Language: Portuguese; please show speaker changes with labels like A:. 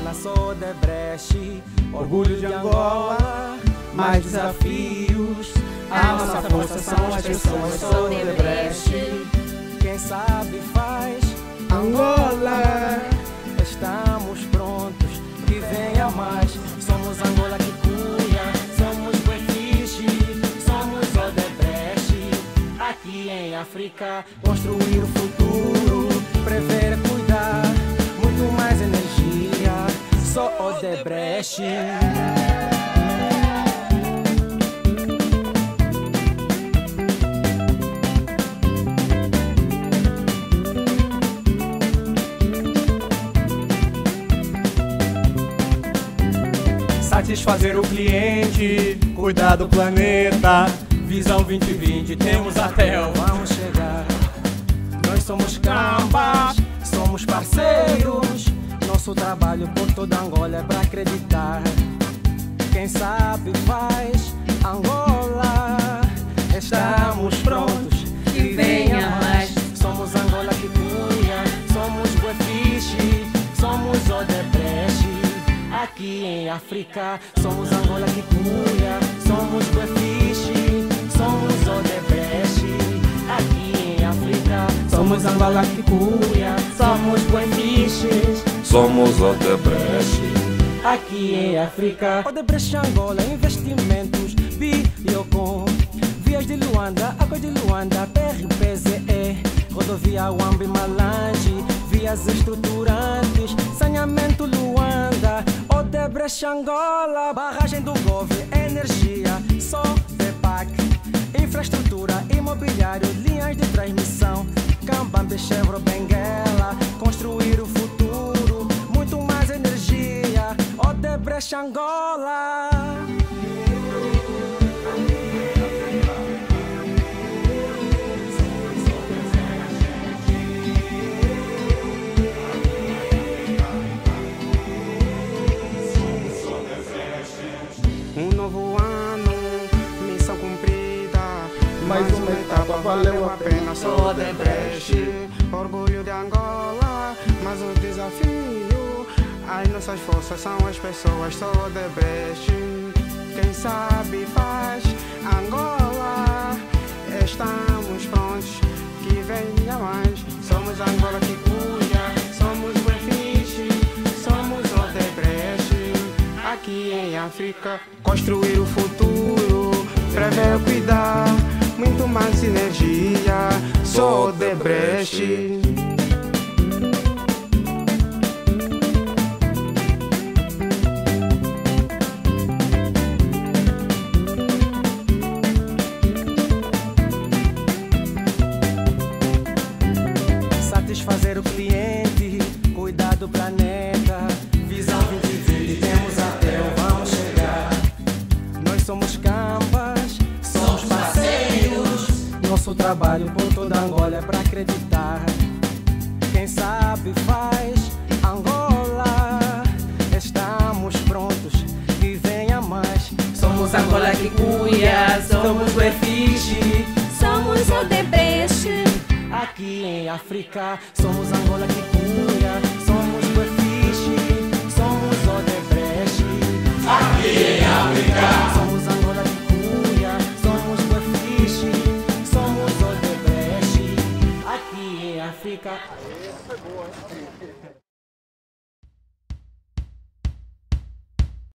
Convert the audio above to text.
A: apenas sou Odebrecht. Orgulho de Angola, mais desafios. A nossa força são as pessoas, sou Odebrecht. Quem sabe faz Angola. Estamos prontos, que venha mais. Somos Angola que cuida, somos Buefiche, somos Odebrecht. Aqui em África, construir o futuro, prever e cuidar, muito mais energia, sou Odebrecht.
B: Satisfazer o cliente, cuidar do planeta. Visão 2020, temos até o
A: vamos chegar. Nós somos Cambas, somos parceiros. Nosso trabalho por toda Angola é pra acreditar. Quem sabe faz Angola. Estamos prontos, que venha mais. Somos Angola que cuida, somos Buefiche, somos Odebrecht. Aqui em África, somos Angola que cuida, somos Buefiche, somos Odebrecht. Aqui em África, somos Angola que cuida, somos Buefiche,
C: somos Odebrecht.
A: Aqui em África, Odebrecht Angola, investimentos, Biocom, vias de Luanda, água de Luanda, PRPZE, rodovia Wambi Malange, vias estruturantes, saneamento Luanda, Odebrecht Angola, barragem do Gove, energia, Sodepac, infraestrutura, imobiliário, linhas de transmissão, Cambambe, Chevro, Benguela, construir o futuro, muito mais energia, Odebrecht Angola.
D: Um novo ano, missão cumprida. Mais uma etapa valeu a pena, sou Odebrecht. Orgulho de Angola, mas o desafio. As nossas forças são as pessoas, sou Odebrecht. Quem sabe faz Angola. Estamos prontos, que venha mais. Somos Angola que cuida, somos Buefiche, somos Odebrecht. Aqui em África, construir o futuro, prever, cuidar, muito mais energia, sou Odebrecht.
A: Satisfazer o cliente, cuidar do planeta, visão 2020, temos até o vamos chegar. Nós somos Cambas, somos parceiros. Nosso trabalho por toda Angola é pra acreditar. Quem sabe faz Angola. Estamos prontos, que venha mais.
E: Somos Angola que cuida, somos Buefiche, somos Odebrecht.
A: Aqui em África, somos Angola que cuida, somos Buefiche, somos Odebrecht.
C: Aqui